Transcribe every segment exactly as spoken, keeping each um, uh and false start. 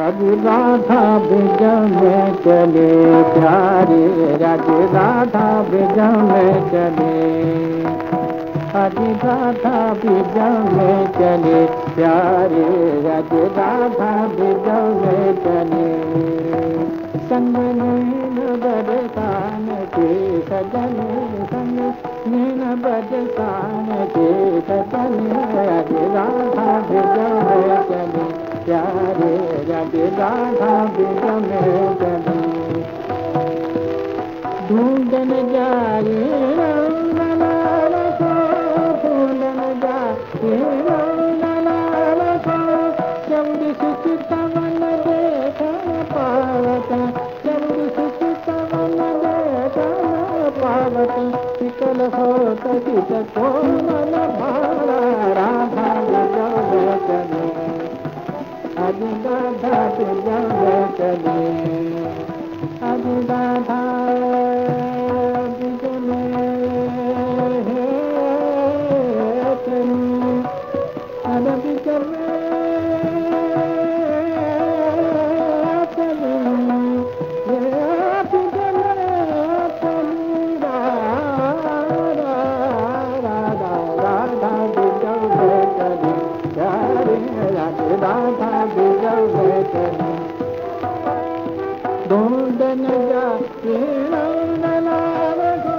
आज राधा ब्रिज में चले प्यारे, आज राधा ब्रिज में चले, आज राधा ब्रिज में चले प्यारे, आज राधा ब्रिज में चले। संग नैन बरसान के सजने, संग नैन बरसान के सजने, आज राधा ब्रिज में चले प्यारे, आज राधा ब्रिज में चले। ढूंढन जाए लाल को, ढूंढन जाए लाल को, चौरी सुचितवन देखन पावत, चौरी सुचितवन देखन पावत, विकल होत चित कोमल भाला, राधा ब्रिज में चले, आज राधा ब्रिज में चले, आज राधा ब्रिज में चले, आज ब्रिज में चले, ब्रिज में चली राधा, राधा ब्रिज में चली प्यारे, आज राधा ब्रिज में चली। ढूंढन जाए लाल को,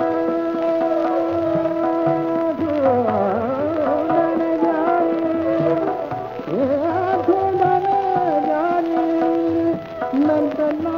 ढूंढन जाए, ढूंढन जाए नंदलाल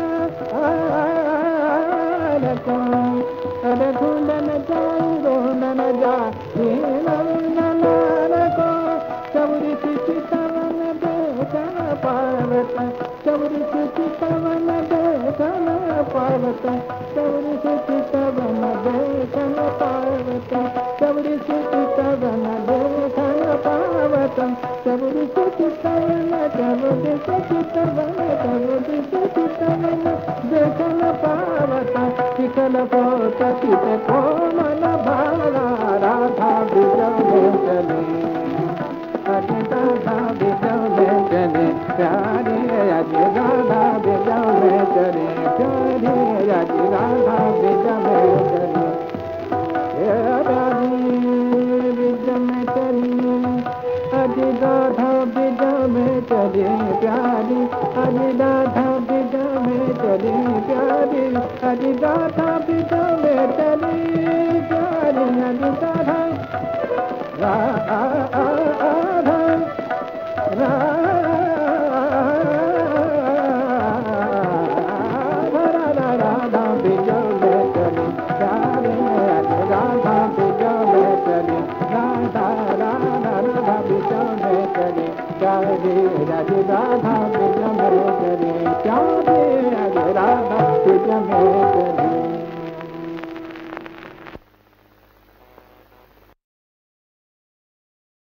को, अरे ढूंढन जाए, ढूंढन जाए लाल को, चौरी चितवन देखन पावत, चौरी चितवन देखन पावत, चौरी चितवन देखन पावत, चौरी चितवन देखन पावत, चौरी चितवन, चौरी चितवन, चौरी चितवन देखन पावत, विकल होत चित कोमल भाला, राधा ब्रिज में चले, आज राधा ब्रिज में चले प्यारे, आज राधा ब्रिज में चले प्यारे, आज राधा ब्रिज में चले, राधी ब्रिज में चली, आज राधा ब्रिज में चले प्यारी, आज राधा ब्रिज में चले प्यारी, आज राधा ब्रिज में चले प्यारी, आज राधा राधा राधा ब्रिज में चले प्यारे, आज राधा ब्रिज में चले, राधा राधा राधा ब्रिज में चले प्यारे, आज राधा ब्रिज में चले प्यारे, आज राधा ब्रिज में चले।